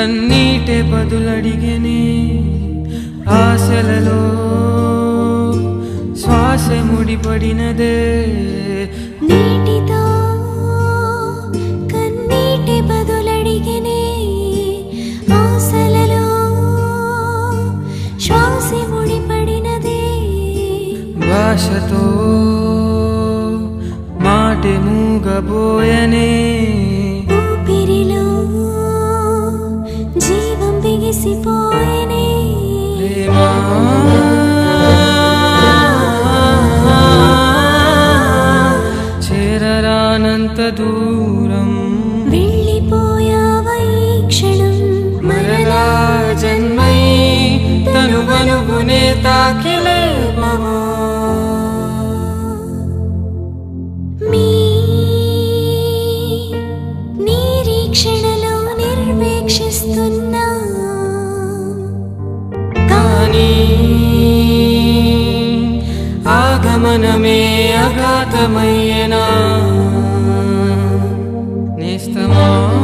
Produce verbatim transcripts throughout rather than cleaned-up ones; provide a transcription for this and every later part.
కన్నీటే బదులడిగనే ఆశలలో శ్వాస ముడిపడినదే నీటితో కన్నీటి బదులడిగనే ఆశలలో శ్వాస ముడిపడినదే భాషతో మాటే మూగబోయనే ఊపిరిలో జీవం బిగిసిపోయనే ప్రేమా చేరరానంత దూరం వెళ్ళిపోయావా ఈ క్షణం మరలా జన్మై తను వనుగునే తాకిలేపవా మీ నిరీక్షణలో నిర్వేక్షిస్తున్నా కానీ ఆగమనమే అఘాతమయ్యేనా నేస్తమా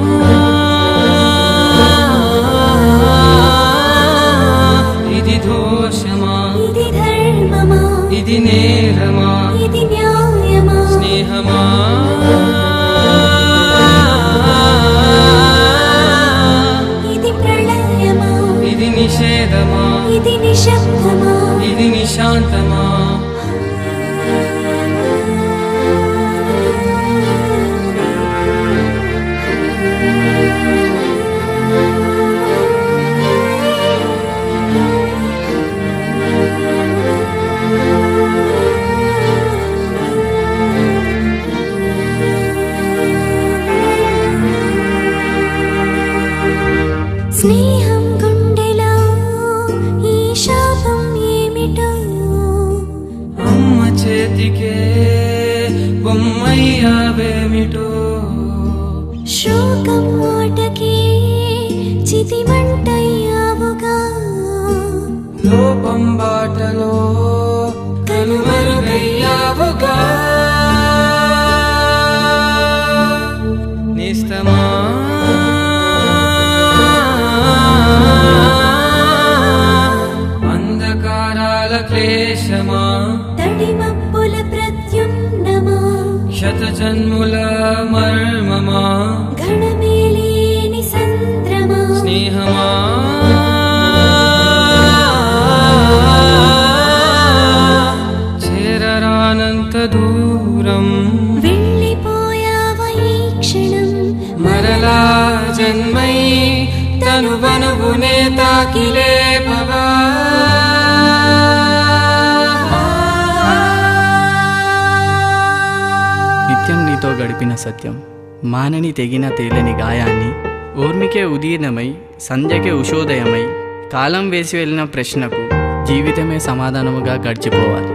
ఇది దోషమా ఇది ధర్మమా ఇది నేరమా ఇది న్యాయమా స్నేహమా ఇది ప్రళయమా ఇది నిషేధమా ఇది నిశ్శబ్దమా ఇది నిశాంతమా స్నేహం గుండెలో ఈ శాపం ఏమిటో అమ్మ చేతికే బొమ్మయ్యావేమిటో శోకం మాటకి చితిమంటయ్యావుగా లోపం బాటలో కనుమరుగయ్యావుగా నేస్తమా అంధకారాల క్లేశమా తడిమప్పుల ప్రత్యున్నమా శత జన్ముల మర్మమా ఘనమేలేని సంద్రమా స్నేహమా చేరరానంత దూరం వెళ్ళిపోయావా ఈ క్షణం మరలా జన్మై తను వనుగునే తాకిలేపవా నిత్యం నీతో గడిపిన సత్యం మానని తెగిన తేలని గాయాన్ని ఊర్మికే ఉదీర్ణమై సంధ్యకే ఉషోదయమై కాలం వేసి వెళ్ళిన ప్రశ్నకు జీవితమే సమాధానముగా గడిచిపోవాలి.